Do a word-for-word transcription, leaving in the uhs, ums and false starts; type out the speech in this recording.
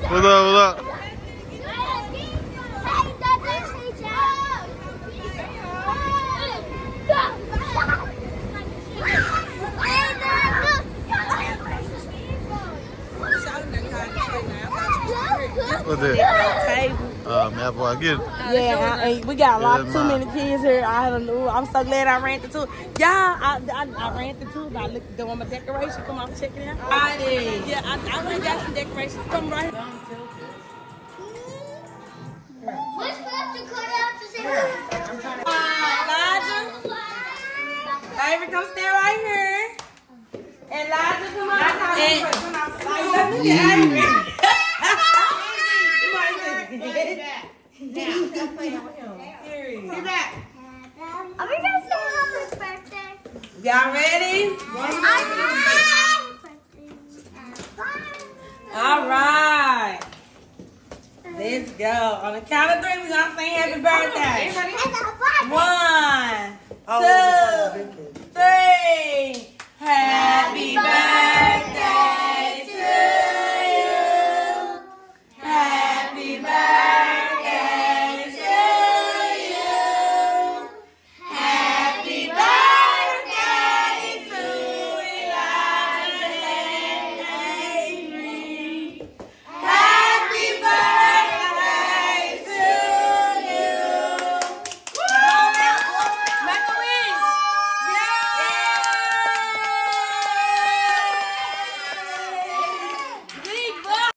What's up, what's up? What's that? Uh, man, boy, I get it. Yeah, I, we got a lot too many kids here. I don't know. I'm so glad I ran the two. Yeah, I, I, I ran the two. I looked doing my decoration. Come on, check it out. I did. Yeah, I, I went got some decorations. Come right here. What's left to cut out to say hi? Elijah. Avery, come stand right here. Elijah, come on. And, come on. Look at Avery. Now, stop playing with him. Sit back. Are we gonna say happy birthday? Y'all ready? All right. Let's go. On the count of three, we're gonna sing happy birthday.